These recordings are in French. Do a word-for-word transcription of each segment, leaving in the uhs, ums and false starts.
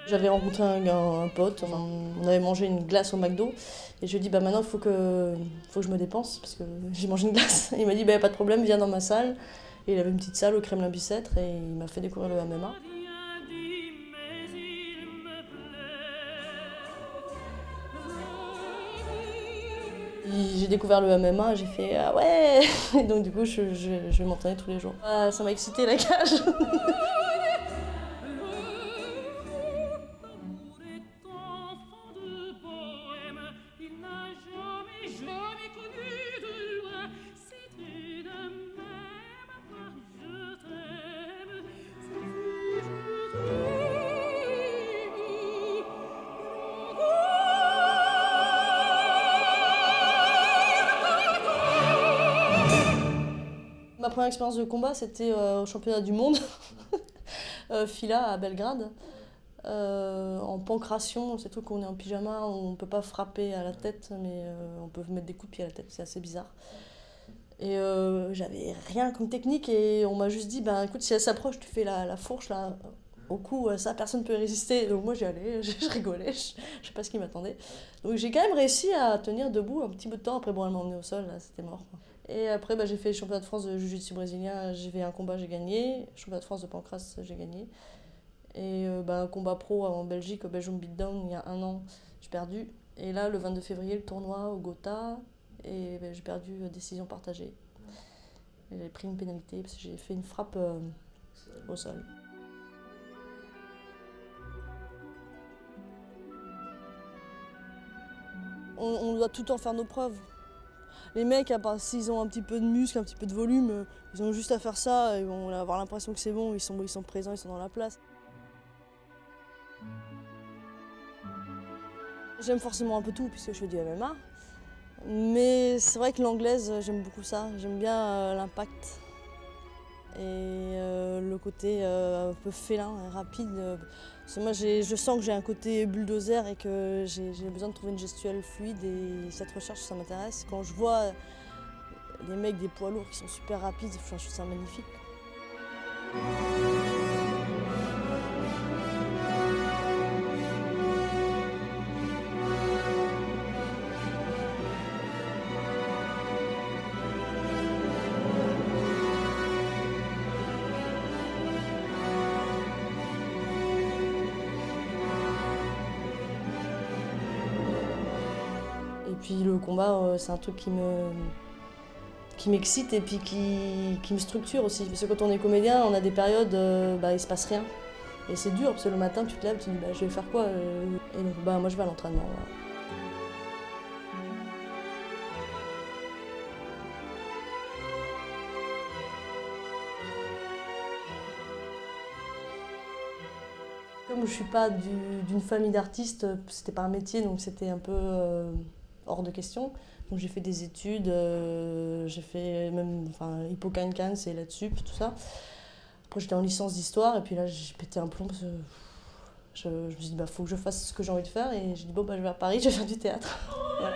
J'avais rencontré un, un pote, enfin, on avait mangé une glace au McDo et je lui ai dit bah maintenant il faut que, faut que je me dépense parce que j'ai mangé une glace. Et il m'a dit bah pas de problème, viens dans ma salle. Et il avait une petite salle au Kremlin-Bicêtre et il m'a fait découvrir le M M A. J'ai découvert le M M A, j'ai fait ah ouais. Et donc du coup je, je, je vais m'entraîner tous les jours. Ah, ça m'a excité la cage. Ma première expérience de combat, c'était euh, au championnat du monde, euh, Fila à Belgrade, euh, en pancration, c'est tout qu'on est en pyjama, on ne peut pas frapper à la tête, mais euh, on peut mettre des coups de pied à la tête, c'est assez bizarre. Et euh, j'avais rien comme technique et on m'a juste dit, ben écoute, si elle s'approche, tu fais la, la fourche là, au cou, ça personne ne peut résister. Donc moi j'y allais, je, je rigolais, je, je sais pas ce qui m'attendait. Donc j'ai quand même réussi à tenir debout un petit bout de temps, après bon elle m'a emmené au sol, là c'était mort. Et après bah, j'ai fait le championnat de France de jiu-jitsu brésilien, j'ai fait un combat, j'ai gagné, championnat de France de pancrace, j'ai gagné. Et euh, bah, un combat pro en Belgique, au Belgium Beatdown, il y a un an, j'ai perdu. Et là le vingt-deux février, le tournoi au Gotha, et bah, j'ai perdu euh, décision partagée. J'ai pris une pénalité parce que j'ai fait une frappe euh, au sol. On, on doit tout le temps faire nos preuves. Les mecs, s'ils ont un petit peu de muscle, un petit peu de volume, ils ont juste à faire ça et on va avoir l'impression que c'est bon, ils sont, ils sont présents, ils sont dans la place. J'aime forcément un peu tout puisque je fais du M M A. Mais c'est vrai que l'anglaise, j'aime beaucoup ça. J'aime bien euh, l'impact et euh, le côté euh, un peu félin et rapide. Parce que moi, je sens que j'ai un côté bulldozer et que j'ai besoin de trouver une gestuelle fluide et cette recherche, ça m'intéresse. Quand je vois les mecs des poids lourds qui sont super rapides, je trouve ça magnifique. Et puis le combat, c'est un truc qui me qui m'excite et puis qui, qui me structure aussi. Parce que quand on est comédien, on a des périodes, euh, bah, il ne se passe rien. Et c'est dur, parce que le matin, tu te lèves, tu te dis, bah, je vais faire quoi euh, Et donc, bah, moi, je vais à l'entraînement. Voilà. Comme je ne suis pas d'une famille d'artistes, c'était pas un métier, donc c'était un peu euh, hors de question. Donc j'ai fait des études, euh, j'ai fait même enfin, Hippocagne-Cannes, c'est là-dessus, tout ça. Après j'étais en licence d'histoire et puis là j'ai pété un plomb parce que je, je me suis dit bah faut que je fasse ce que j'ai envie de faire et j'ai dit bon bah je vais à Paris, je vais faire du théâtre. Voilà.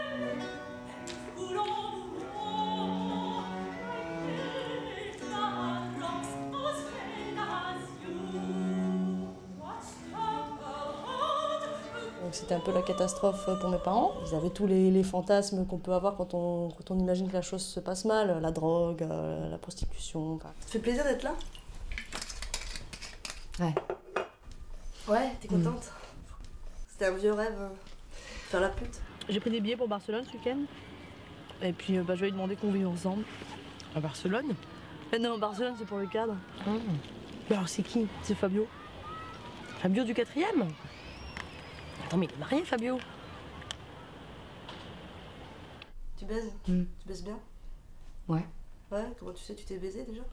C'était un peu la catastrophe pour mes parents. Ils avaient tous les, les fantasmes qu'on peut avoir quand on, quand on imagine que la chose se passe mal, la drogue, euh, la prostitution. Enfin. Ça te fait plaisir d'être là? Ouais. Ouais, t'es contente? Mmh. C'était un vieux rêve, euh, faire la pute. J'ai pris des billets pour Barcelone ce week-end. Et puis bah, je vais lui demander qu'on vive ensemble. À Barcelone? Mais non, Barcelone c'est pour le cadre. Mmh. Mais alors c'est qui? C'est Fabio. Fabio du quatrième? Attends, mais il est marié, Fabio. Tu baises? Mm. Tu baises bien? Ouais. Ouais, comment tu sais, tu t'es baisé déjà?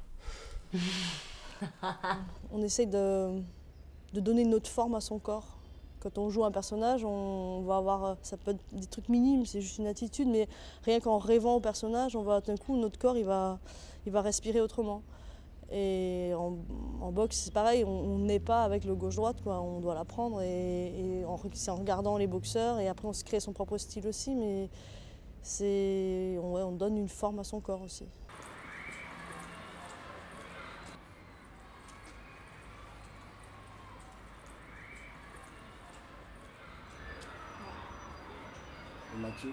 On essaye de, de donner une autre forme à son corps. Quand on joue un personnage, on va avoir, ça peut être des trucs minimes, c'est juste une attitude, mais rien qu'en rêvant au personnage, on va d'un coup, notre corps, il va, il va respirer autrement. Et en, en boxe, c'est pareil, on n'est pas avec le gauche-droite, quoi. On doit l'apprendre et, et c'est en regardant les boxeurs et après on se crée son propre style aussi, mais c'est, on, ouais, on donne une forme à son corps aussi. Mathieu?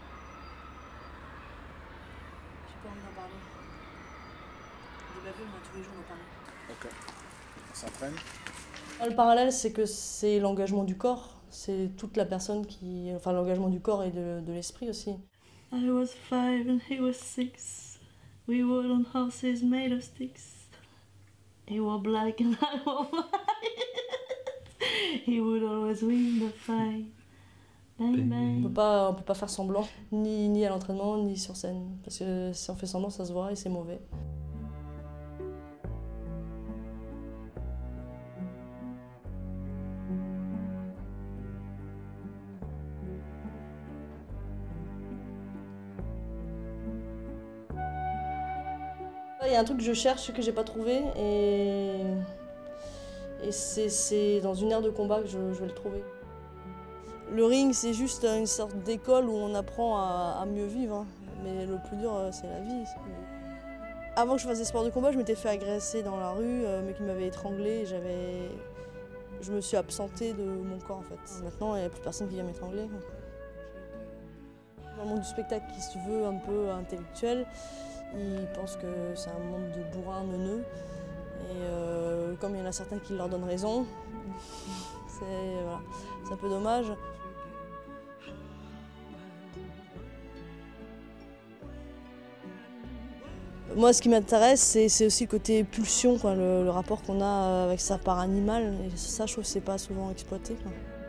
J'ai pas envie d'en parler. De ma vie, on a tous les jours d'en parler. D'accord. On s'entraîne? Le parallèle, c'est que c'est l'engagement du corps. C'est toute la personne qui... Enfin, l'engagement du corps et de, de l'esprit aussi. I was five and he was six. We rode on horses made of sticks. He wore black and I wore white. He would always win the fight. Bang bang. On peut pas, on peut pas faire semblant, ni, ni à l'entraînement, ni sur scène. Parce que si on fait semblant, ça se voit et c'est mauvais. Il y a un truc que je cherche que j'ai pas trouvé et, et c'est dans une ère de combat que je, je vais le trouver. Le ring, c'est juste une sorte d'école où on apprend à, à mieux vivre, hein. Mais le plus dur, c'est la vie. Avant que je fasse des sports de combat, je m'étais fait agresser dans la rue, euh, mais qui m'avait étranglée. J'avais, je me suis absentée de mon corps en fait. Maintenant, il n'y a plus personne qui vient m'étrangler. Dans le monde du spectacle qui se veut un peu intellectuel, ils pensent que c'est un monde de bourrins neuneux. Et euh, comme il y en a certains qui leur donnent raison, c'est voilà, un peu dommage. Moi, ce qui m'intéresse, c'est aussi le côté pulsion, quoi, le, le rapport qu'on a avec sa part animale. Et ça, je trouve que c'est pas souvent exploité, quoi.